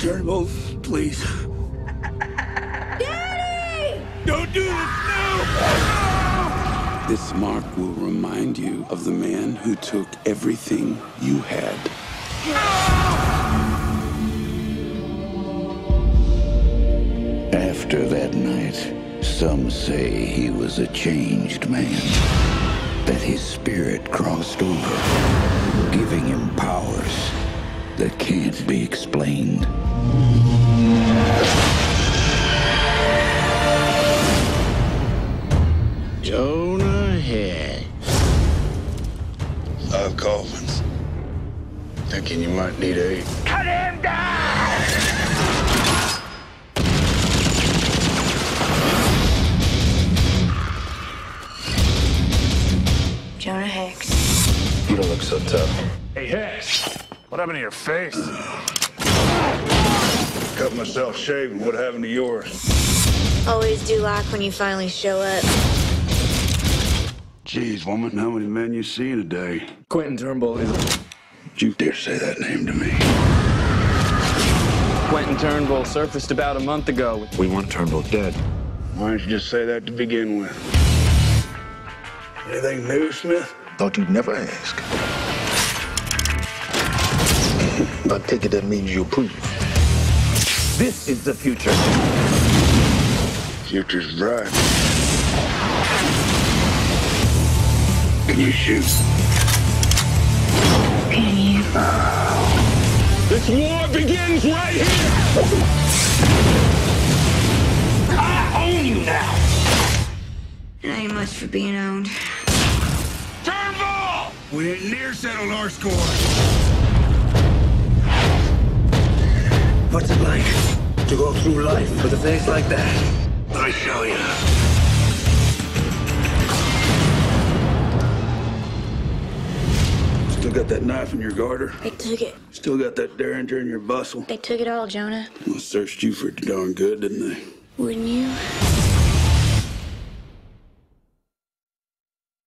Turnbull, please. Daddy! Don't do this, no! This mark will remind you of the man who took everything you had. After that night, some say he was a changed man. That his spirit crossed over, giving him powers that can't be explained. Jonah Hex. Love coffins. Thinking you might need aid. Cut him down! Jonah Hex. You don't look so tough. Hey, Hex. What happened to your face? Cut myself shaving. What happened to yours? Always do like when you finally show up. Jeez, woman, how many men you see in a day? Quentin Turnbull is... Don't you dare say that name to me. Quentin Turnbull surfaced about a month ago. We want Turnbull dead. Why didn't you just say that to begin with? Anything new, Smith? Thought you'd never ask. I take it that means you approve. This is the future. Future's bright. Can you shoot? Can you? This war begins right here! I own you now! It ain't much for being owned. Turnbull! We ain't near settled our score. What's it like to go through life with a face like that? Let me show you. Still got that knife in your garter? They took it. Still got that Derringer in your bustle? They took it all, Jonah. Well, searched you for darn good, didn't they? Wouldn't you?